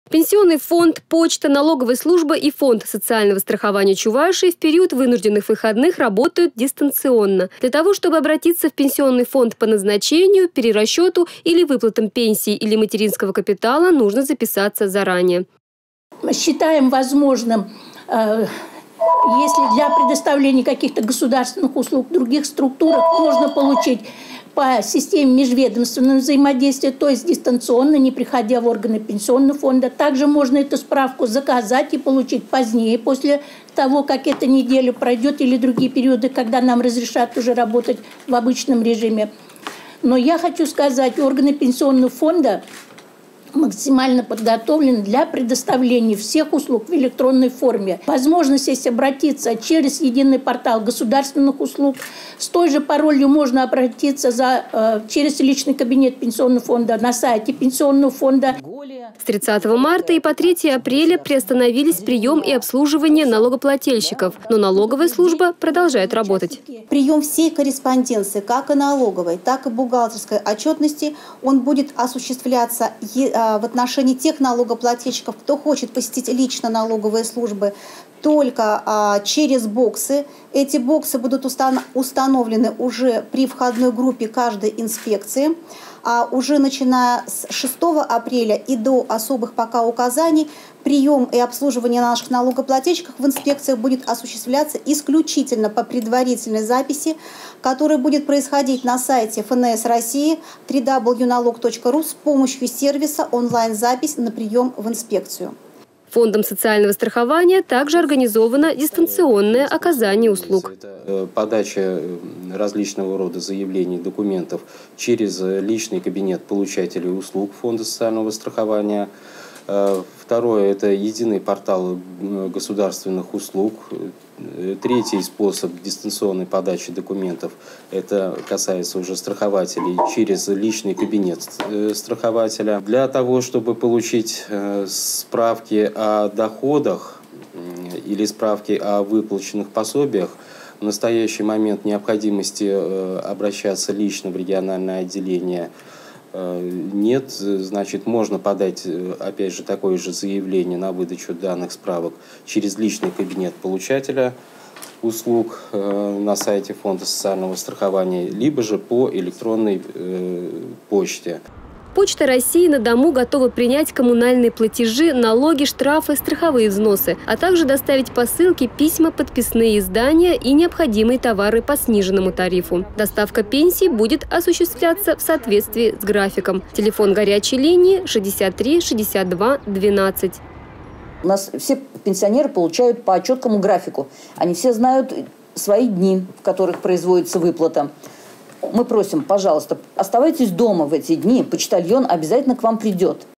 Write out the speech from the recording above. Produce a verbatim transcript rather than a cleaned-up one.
Пенсионный фонд, почта, налоговая служба и фонд социального страхования Чувашии в период вынужденных выходных работают дистанционно. Для того, чтобы обратиться в пенсионный фонд по назначению, перерасчету или выплатам пенсии или материнского капитала, нужно записаться заранее. Мы считаем возможным, э, если для предоставления каких-то государственных услуг в других структурах можно получить по системе межведомственного взаимодействия, то есть дистанционно, не приходя в органы пенсионного фонда. Также можно эту справку заказать и получить позднее, после того, как эта неделя пройдет или другие периоды, когда нам разрешат уже работать в обычном режиме. Но я хочу сказать, органы пенсионного фонда максимально подготовлены для предоставления всех услуг в электронной форме. Возможность есть обратиться через единый портал государственных услуг. С той же паролью можно обратиться за, э, через личный кабинет пенсионного фонда на сайте пенсионного фонда. С тридцатого марта и по третьего апреля приостановились прием и обслуживание налогоплательщиков, но налоговая служба продолжает работать. Прием всей корреспонденции, как и налоговой, так и бухгалтерской отчетности, он будет осуществляться в отношении тех налогоплательщиков, кто хочет посетить лично налоговые службы, только а, через боксы. Эти боксы будут установлены уже при входной группе каждой инспекции. А уже начиная с шестого апреля и до особых пока указаний прием и обслуживание наших налогоплательщиков в инспекциях будет осуществляться исключительно по предварительной записи, которая будет происходить на сайте эф эн эс России дабл ю дабл ю дабл ю точка налог точка ру с помощью сервиса онлайн-запись на прием в инспекцию. Фондом социального страхования также организовано дистанционное оказание услуг. Это подача различного рода заявлений, документов через личный кабинет получателей услуг Фонда социального страхования. Второе – это единый портал государственных услуг. Третий способ дистанционной подачи документов – это касается уже страхователей через личный кабинет страхователя. Для того, чтобы получить справки о доходах или справки о выплаченных пособиях, в настоящий момент необходимости обращаться лично в региональное отделение нет, значит, можно подать, опять же, такое же заявление на выдачу данных справок через личный кабинет получателя услуг на сайте Фонда социального страхования, либо же по электронной почте. Почта России на дому готова принять коммунальные платежи, налоги, штрафы, страховые взносы, а также доставить посылки, письма, подписные издания и необходимые товары по сниженному тарифу. Доставка пенсий будет осуществляться в соответствии с графиком. Телефон горячей линии шестьдесят три шестьдесят два двенадцать. У нас все пенсионеры получают по четкому графику. Они все знают свои дни, в которых производится выплата. Мы просим, пожалуйста, оставайтесь дома в эти дни, почтальон обязательно к вам придет.